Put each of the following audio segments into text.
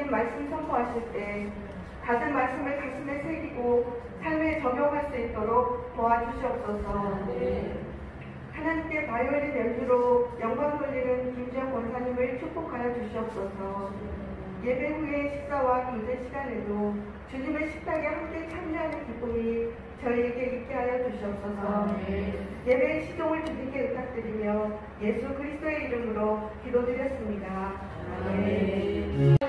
주님 말씀 선포하실 때 받은 말씀을 가슴에 새기고 삶에 적용할 수 있도록 도와주시옵소서. 하나님께 바이올린 연주로 영광 돌리는 김지영 권사님을 축복하여 주시옵소서. 예배 후의 식사와 기도 시간에도 주님의 식탁에 함께 참여하는 기쁨이 저희에게 있게 하여 주시옵소서. 예배의 시종을 주님께 부탁드리며 예수 그리스도의 이름으로 기도드렸습니다. 아멘.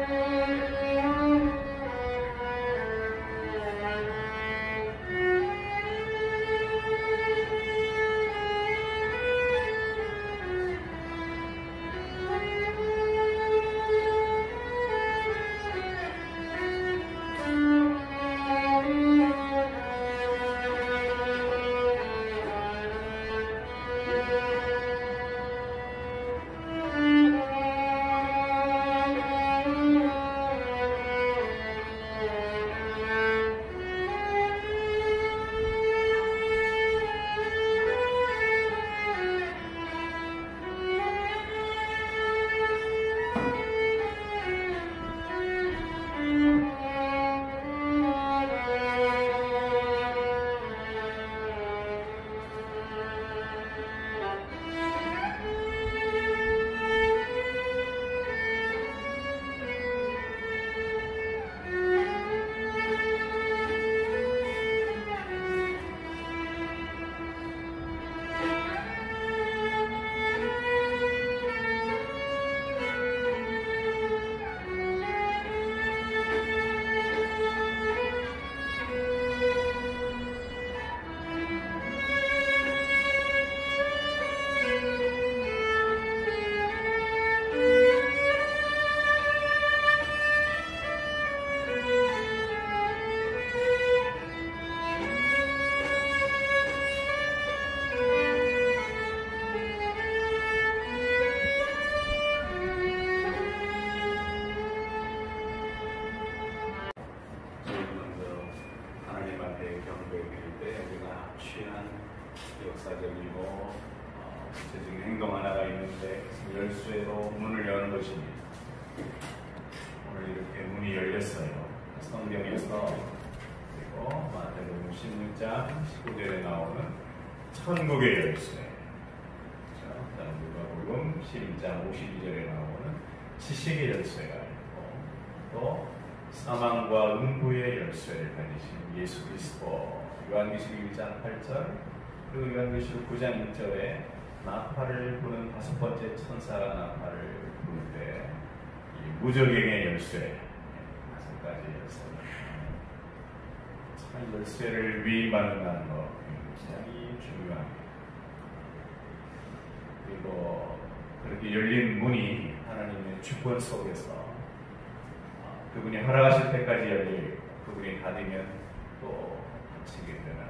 역사적이고 구체적인 행동 하나가 있는데 열쇠로 문을 여는 것입니다. 오늘 이렇게 문이 열렸어요. 성경에서 그리고 마태복음 16장 19절에 나오는 천국의 열쇠, 누가복음 12장 52절에 나오는 지식의 열쇠가 있고, 또 사망과 음부의 열쇠를 가지신 예수 그리스도, 요한계시록 1장 8절, 그리고 요한계시록 9장 6절에 나팔을 부는 다섯 번째 천사가 나팔을 부를 때 이 무적행의 열쇠, 다섯 가지 열쇠. 참 열쇠를 위임받는다는 것 굉장히 중요합니다. 그리고 그렇게 열린 문이 하나님의 주권 속에서 그분이 허락하실 때까지 열리고 그분이 닫으면 또 닫히게 되는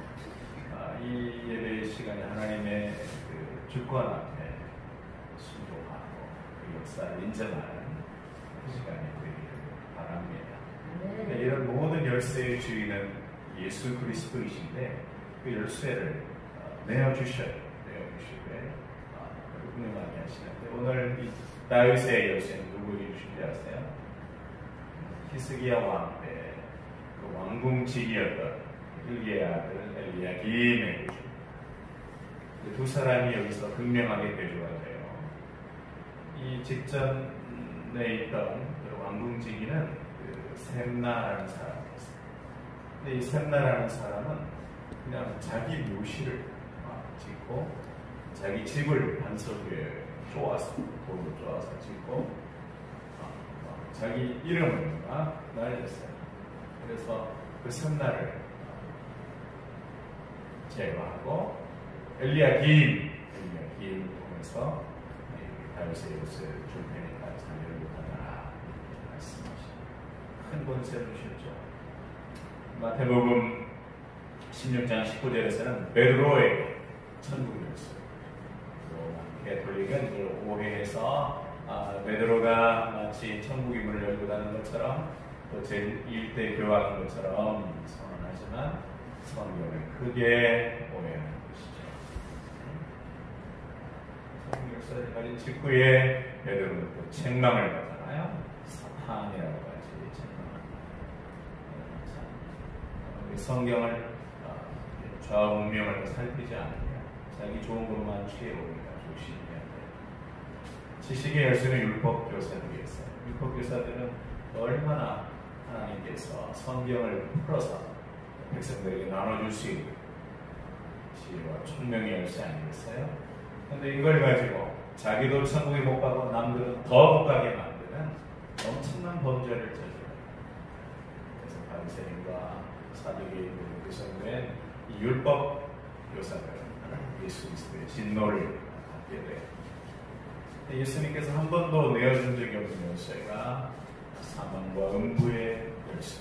이 예배의 시간이 하나님의 그 주권 앞에 순종하고 그 역사를 인정하는 시간이 되기를 바랍니다. 이런 모든 열쇠의 주인은 예수 그리스도이신데 그 열쇠를 내어주셔야 내어주시되 분명하게 하시는데, 오늘 이 다윗의 열쇠는 누구에게 주신지 아세요? 히스기야 왕 때 그 왕궁직이었던 일기의 아들 엘리야김에게 줍니다. 두 사람이 여기서 극명하게 대조가 돼요. 이 직전에 있던 그 왕궁직이는 그 셈나라는 사람이었어요. 근데 이 셈나라는 사람은 그냥 자기 묘실을 짓고 자기 집을 반석 위에 쪼아서, 돌로 쪼아서 짓고 자기 이름을 날렸어요. 그래서 그 셈나를 제거하고 엘리야김을 통해서 다윗의 열쇠를 줄 테니까 잘 열고 가라 말씀하시고 큰 권세를 주셨죠. 마태복음 16장 19절에서는 베드로에게 천국 열쇠, 가톨릭은 그걸 오해해서 베드로가 마치 천국의 문을 열고 닫는 것처럼 또 제1대 교황인 것처럼 선언하지만 성경을 크게 오해하는 것이죠. 천국 열쇠를 가진 직후에 베드로는 또 책망을 받잖아요. 사탄아, 판이라고 하지. 성경을 좌우명을 살피지 않으며 자기 좋은 것만 취해옵니다. 조심해야 돼요. 지식의 열쇠는 율법교사들이었어요. 율법교사들은 얼마나 하나님께서 성경을 풀어서 백성들에게 나눠줄 수 있는 지혜와 총명의 열쇠 아니겠어요? 그런데 이걸 가지고 자기도 천국에 못 가고 남들은 더 못 가게 만드는 엄청난 범죄를 저질러요. 그래서 바리새인과 사두개인들로 구성된 이 율법 교사들은 예수 그리스도의 진노를 받게 돼요. 예수님께서 한 번도 내어준 적이 없는 열쇠가 사망과 음부의 열쇠.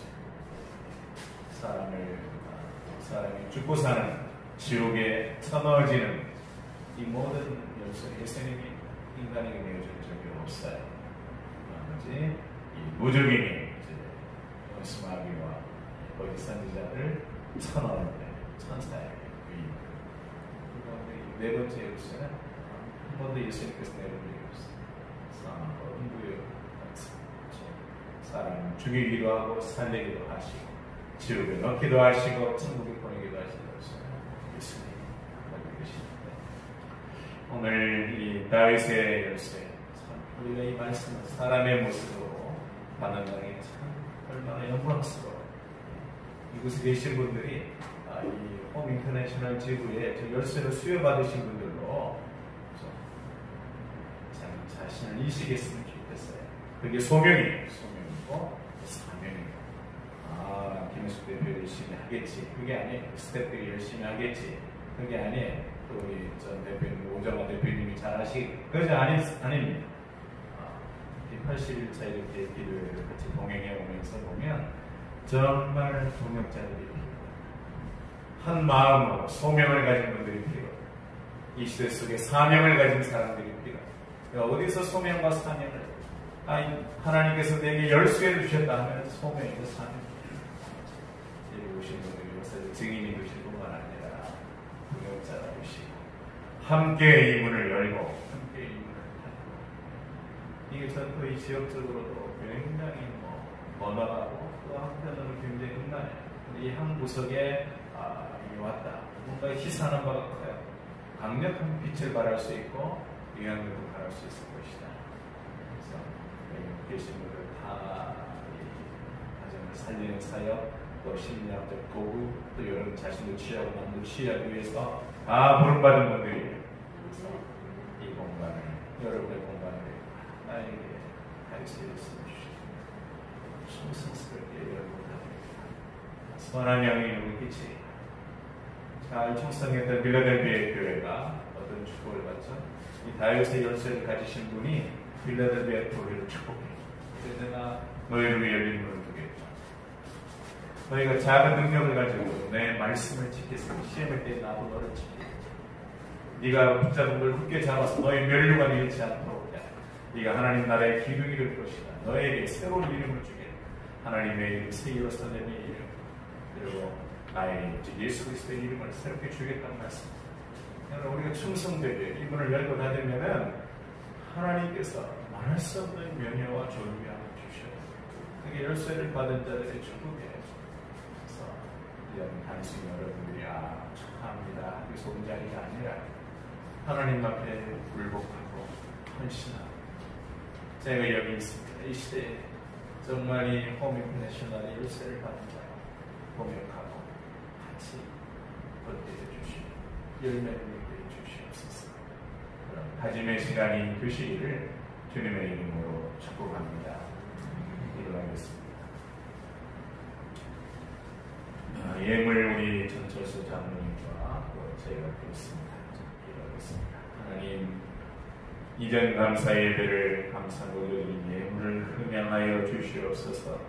사람이 죽고 사는 지옥에 쳐넣어지는 이 모든 열쇠 예수님이 인간에게 내어준 적이 없어요. 나머지 이 무적인이 스마귀와 거짓 선지자를 쳐넣는데 천사에게 그리고 네 번째 열쇠는 한 번도 예수님께서 내어준 적이 없어요. 사망과 음부의 사람을 죽이기도 하고 살리기도 하시고 지옥에 넣기도 하시고 천국에 보내기도 하시는 예수님 알고 계시는데 오늘 이 다윗의 열쇠 참 우리가 이 말씀을 사람의 모습으로 받는다는 게 참 얼마나 영광스러워요. 이곳에 계신 분들이 이 홈 인터내셔널 지구에 저 열쇠를 수여받으신 분들로 자신을 인식했으면 좋겠어요. 그게 소명이고 사명이고 김혜숙 대표 열심히 하겠지 그게 아니에요. 스태프들이 열심히 하겠지 그게 아니에요. 또 우리 전 대표님 오정환 대표님이 잘 하시겠지 그게 아닙니다. 80일차 이렇게 기도회를 같이 동행해 오면서 보면 정말 동역자들이 한 마음으로 소명을 가진 분들이 필요해요. 이 시대 속에 사명을 가진 사람들이 필요해요. 어디서 소명과 사명을 하나님께서 내게 열쇠를 주셨다 하면 소명이고 사명이 여기 오신 분들이 요새 증인이 되실 뿐만 아니라 동역자가 되시고 함께 이 문을 열고 함께 이 문을 닫고 이게 전부 이 지역적으로도 굉장히 번화하고 또 한편으로는 굉장히 흥만해요. 이 한 구석에 이게 왔다. 뭔가 희산한 바가 커요. 강력한 빛을 발할 수 있고 영향력을 발할 수 있을 것이다. 그래서 여기 계신 분들 다 가정을 살리는 사역, 또 심리학적 도구, 또 여러분 자신도 취하고 남도 취하기 위해서 다 부름받은 분들이에요. 그래서 이 공간을 여러분의 공간을 나에게 가르쳐주시고 충성스럽게 여러분 선한 영향력을 끼치 잘 형성했던 빌라델비아 교회가 어떤 축복을 받죠? 이 다윗의 열쇠를 가지신 분이 빌라델비아 교회를 축복해요. 그래서 내가 너희를 위해 열린 문을 두겠다. 너희가 작은 능력을 가지고 내 말씀을 지켰으니 시험할 때 나도 너를 지키겠다. 네가 붙잡은 걸 굳게 잡아서 너희 멸류관 잃지 않도록 해. 네가 하나님 나라의 기둥이 될 것이다. 너에게 새로운 이름을 주겠다. 하나님의 이름, 세계로 선생님의 이름, 그리고 나의 예수 그리스도의 이름을 새롭게 주겠다는 말씀. 여러분 우리가 충성되게 이 문을 열고 닫으면은 하나님께서 말할 수 없는 명예와 존귀함을 주셔요. 그게 열쇠를 받은 자들의 축복이에요. 그래서 이런 단순히 여러분들이 축하합니다 하기 좋은 자리가 아니라 하나님 앞에 굴복하고 헌신하고 제가 여기 있습니다. 이 시대에 정말 이 홈 인터내셔널의 열쇠를 받은 자가 공격하고 같이 걷게 해주시고 열매를 맺게 해주시옵소서. 그럼 다짐의 시간이 되시기를 주님의 이름으로 축복합니다. 기도하겠습니다. 예물 우리 전철수 장로님과 또 저희가 드렸습니다. 기도하겠습니다. 하나님 이전 감사 예배를 감사로 드린 예물을 흠양하여 주시옵소서.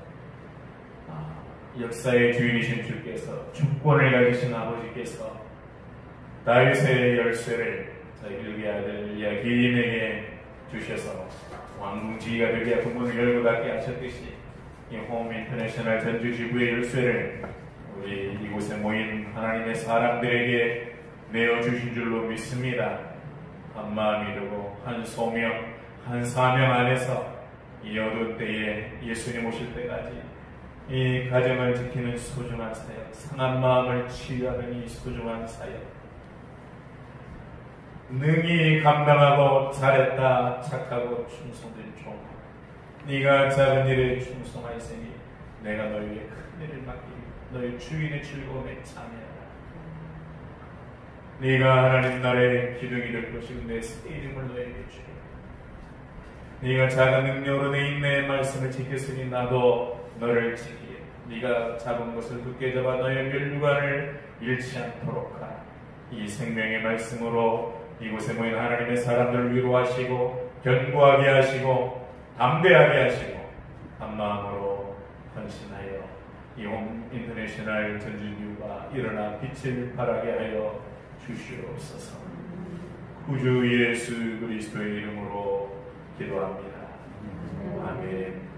역사의 주인이신 주께서 주권을 가지신 아버지께서 다윗의 열쇠를 자기 아들 야기인에게 주셔서 왕궁지기가 되게 하고 문을 열고 닫게 하셨듯이 이 홈 인터내셔널 전주지구의 열쇠를 우리 이곳에 모인 하나님의 사람들에게 내어주신 줄로 믿습니다. 한 마음이 되고 한 소명, 한 사명 안에서 이 어두운 때에 예수님 오실 때까지 이 가정을 지키는 소중한 사역, 상한 마음을 치유하는 이 소중한 사역, 능히 감당하고 잘했다 착하고 충성된 종, 네가 작은 일에 충성하였으니 내가 너희 위해 큰 일을 맡기리. 너희 주인의 즐거움에 참여하라. 네가 하나님 나라의 기둥이 될 것이고 내 새 이름을 너에게 주리라. 네가 작은 능력으로 내 인내의 말씀을 지켰으니 나도 너를 지키리. 네가 잡은 것을 굳게 잡아 너의 멸류관을 잃지 않도록 하라. 이 생명의 말씀으로 이곳에 모인 하나님의 사람들을 위로하시고 견고하게 하시고 담대하게 하시고 한 마음으로 헌신하여 이홈 인터내셔널 전진유가 일어나 빛을 발하게 하여 주시옵소서. 구주 예수 그리스도의 이름으로 기도합니다. 아멘.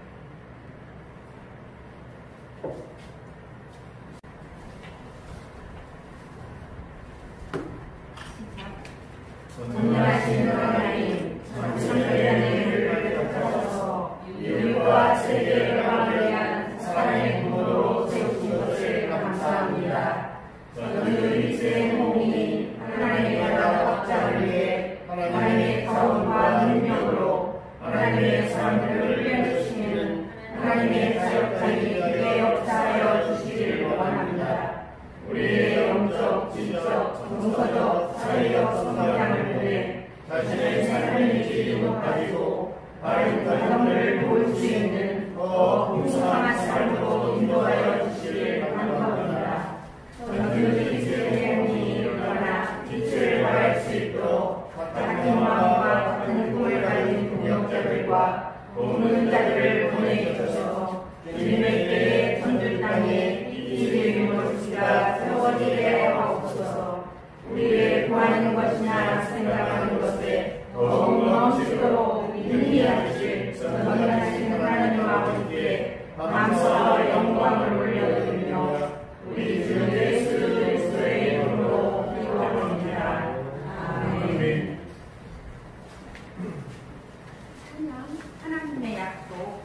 전능하신 하나님, 전천의 은혜를 베푸셔서 인류와 세계를 방해한 사랑의 부모로 세우신 것을 감사합니다. 전유일체의 몸이 하나님의 나라 확장을 위해 하나님의 가운과 능력으로 하나님의 사람들을 훈련주시는 하나님의 사역자의 기회 역사하여 주시기를 원합니다. 우리의 영적, 지적, 정서적, 사회적 성장을 통해 자신의 삶의 기준을 가지고 바른 가정을 보일 수 있는 더 풍성한 삶으로 인도하여 주시길 간구합니다. 전주일체의 몸이 일어나 빛을 발할 수 있도록 같은 마음과 같은 꿈을 가진 동역자들과 돕는 자들을 보내주셔서 주님의 때에 전주 땅에 이 유니버시티가 세워지게 하옵소서. 우리의 구하는 것이나 생각하는 것에 더욱 넘치도록 인내하실 전능하신 하나님 아버지께 감사와 영광을 올려드리며 우리 주 예수 그리스도의 이름으로 기도합니다. 아멘. 찬양 하나님의 약속.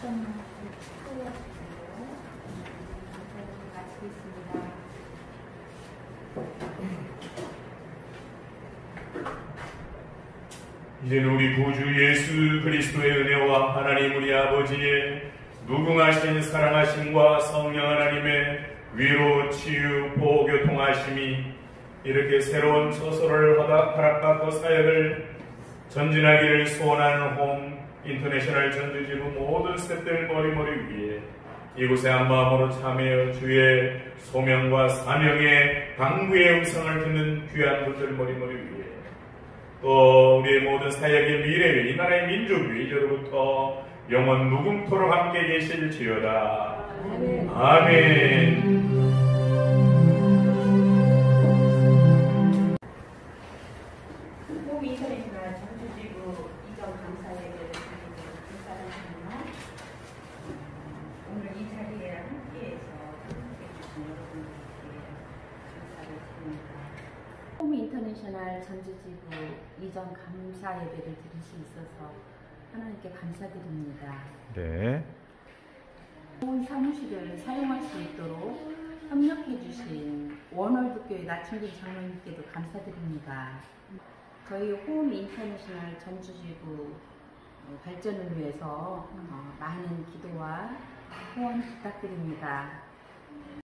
마치겠습니다. 이제는 우리 구주 예수 그리스도의 은혜와 하나님 우리 아버지의 무궁하신 사랑하심과 성령 하나님의 위로 치유 보호 교통하심이 이렇게 새로운 처소를 허락받고 사역을 전진하기를 소원하는 홈 인터내셔널 전주지부 모든 스태프들 머리머리 위에 이곳에 한 마음으로 참여하여 주의 소명과 사명의 강구의 음성을 듣는 귀한 분들 머리머리 위에 또 우리의 모든 사역의 미래 이 나라의 민족 위 이제로부터 영원 무궁토록 함께 계실지어다. 아멘. 홈 인터내셔널 전주지부 이전 감사예배를 드리고 감사드립니다. 오늘 이 자리에 함께해서 참석해주신 여러분들께 감사를 드립니다. 홈 인터내셔널 전주지부 이전 감사 예배를 드릴 수 있어서 하나님께 감사드립니다. 네. 좋은 사무실을 사용할 수 있도록 협력해주신 원월드교회 나충길 장로님께도 감사드립니다. 저희 홈 인터내셔널 전주지부 발전을 위해서 많은 기도와 후원 부탁드립니다.